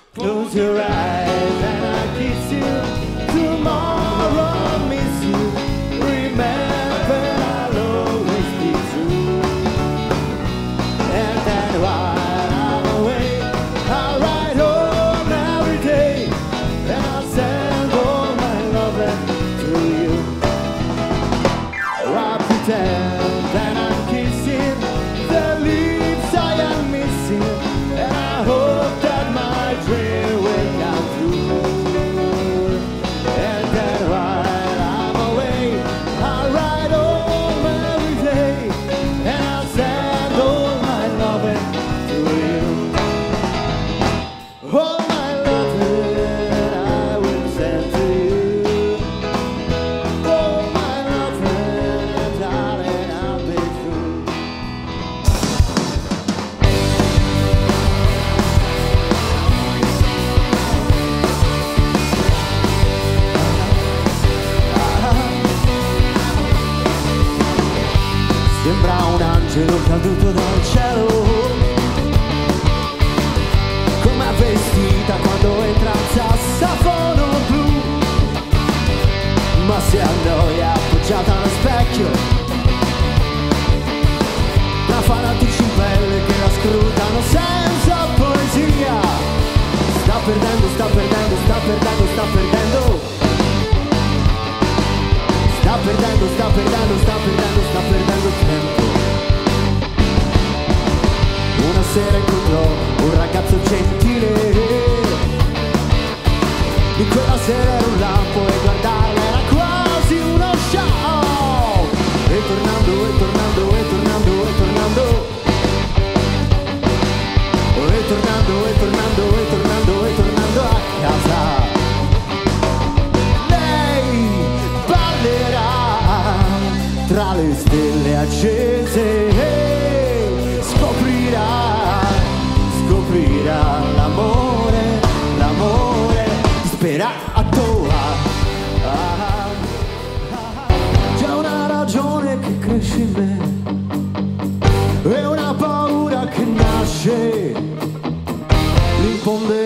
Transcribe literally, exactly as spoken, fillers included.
Close your eyes and I kiss you. Tomorrow I'll miss you. Remember I'll always be true. And then while I'm away, I'll ride home every day, and I'll send all my loving to you. I pretend that I'm kissing the lips I am missing, and I hope that my dream will come true. And then while I'm away, I'll ride home every day, and I'll send all my loving to you. All my loving I will send to you. All my loving, darling, I'll be true. Sembra un angelo caduto dal cielo, come vestita quando entra il sassofono blu, ma si annoia appoggiata allo specchio tra fanatici in pelle che la scrutano senza poesia. Sta perdendo, sta perdendo, sta perdendo, sta perdendo. Sta perdendo, sta perdendo, sta perdendo, sta perdendo tempo. Una sera incontrò un ragazzo gentile, in quella sera era un lampo e guardarla era quasi uno show. E tornando, e tornando, e tornando, e tornando, e tornando, e tornando, e tornando, e tornando a casa, tra le stelle accese e scoprirà, scoprirà l'amore, l'amore disperato. Ah, ah, ah. C'è una ragione che cresce in me e una paura che nasce, l'imponderabile